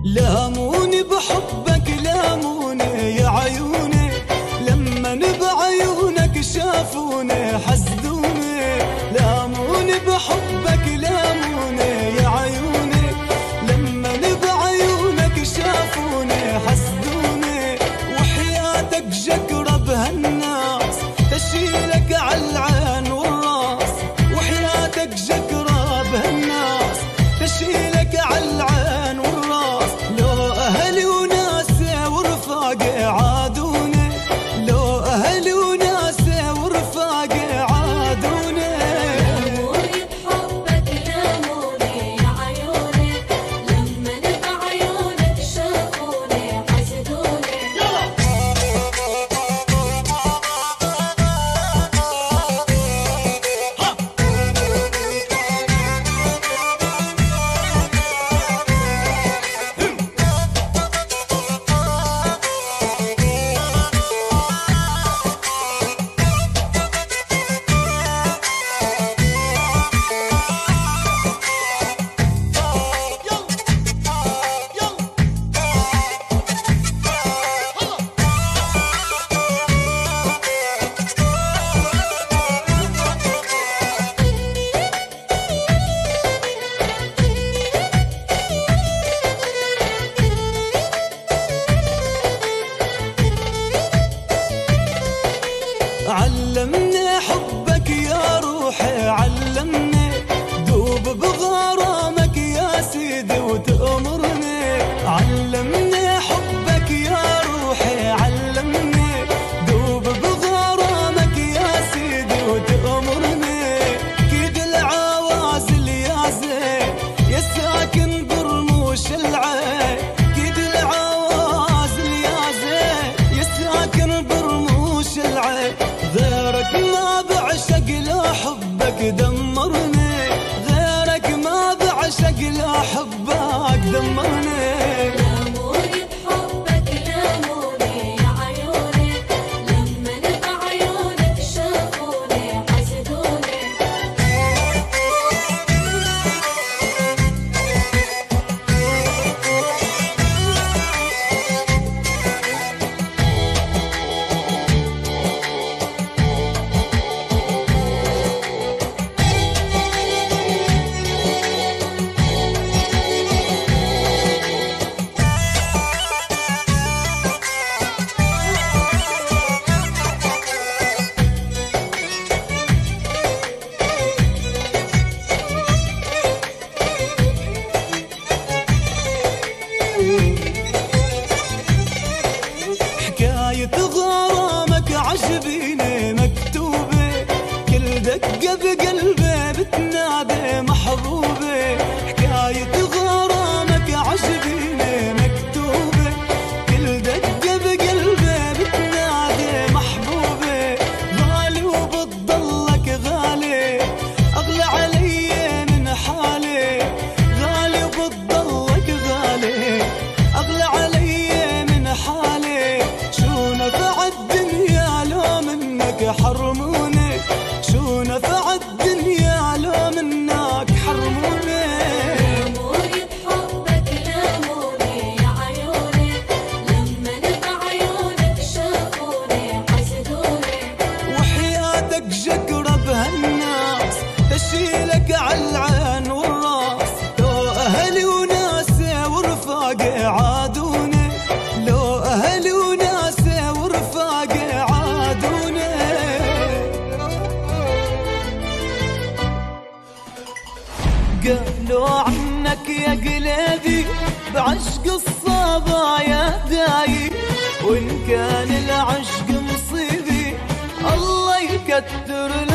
لاموني بحبك لاموني يا عيوني، لما بعيونك شافوني حسدوني. لاموني بحبك لاموني يا عيوني، لما بعيونك شافوني حسدوني. وحياتك جكرة بهالناس تشيلك عالعين والراس، وحياتك جكرة بهالناس تشيلك عالعين والراس. لو أهلي وناسي ورفاقي عادوني، لو أهلي وناسي ورفاقي عادوني. لاموني بحبك لاموني يا عيوني، لما بعيونك شافوني حسدوني. علمني حبك يا روحي، علمني دوب بغرامك يا سيدي وتأمرني. علمني حبك يا روحي، علمني دوب بغرامك يا سيدي وتأمرني. كيد العوازل يا زين يا ساكن برموش العين، كيد العوازل يا زين يا ساكن برموش العين. غيرك ما بعشق لا حبك دمرني، غيرك ما بعشق لا حبك دمرني. لاموني بحبك لاموني يا عيوني، لما بعيونك شافوني حسدوني. حكاية غرامك عجبيني مكتوبة، كل دقة بقلبي بتنادي محبوبة. حكاية غرامك عجبيني مكتوبة، كل دقة بقلبي بتنادي محبوبة. غالي وبتضلك غالي، أغلى علي من حالي. غالي وبتضلك غالي، أغلى علي من حالي. شو نفع الدنيا لو منك حرموني، شو نفع الدنيا لو منك حرموني. لاموني بحبك لاموني يا عيوني، لما بعيونك شافوني حسدوني. وحياتك جكرة بهالناس تشيلك عالعين والراس. لو أهلي وناسي ورفاقي عادوني، لو أهلي وناسي ورفاقي عادوني. قالوا عنك يا قلبي بعشق الصبايا دايم، وإن كان العشق مصيبي الله يكتر